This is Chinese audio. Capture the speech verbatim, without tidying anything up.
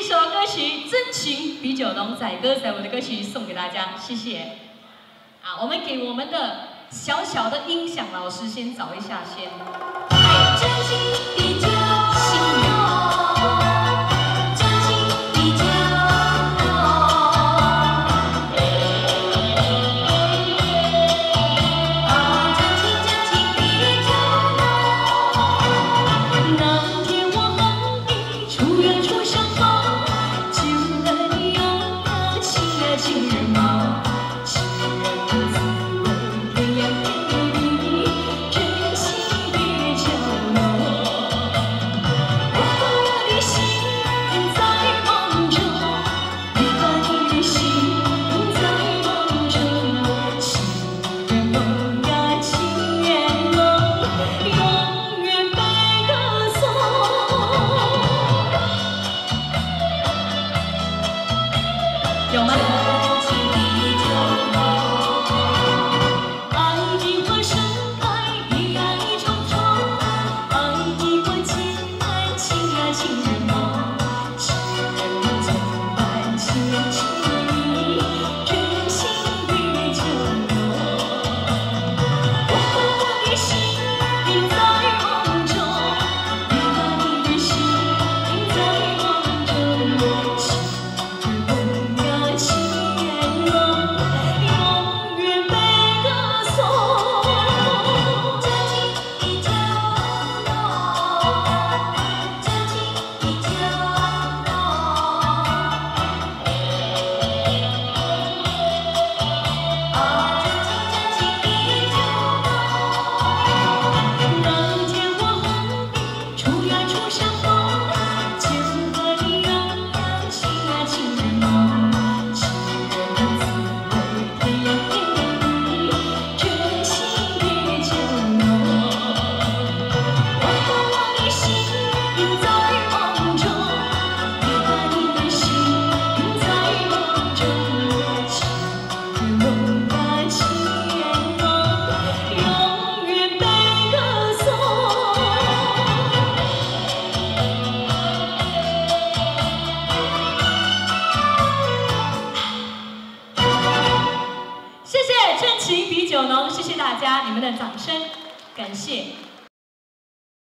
首歌曲《真情比酒浓》，载歌载舞的歌曲送给大家，谢谢。啊，我们给我们的小小的音响老师先找一下先。真情比酒浓。 有吗？爱的花盛开，比爱重重。爱的花渐淡，情呀情人梦。情人梦怎办？情人情意，真心比酒浓。我和我的心在梦中，你和你的心在梦中。情人梦。 真情比酒浓，谢谢大家，你们的掌声，感谢。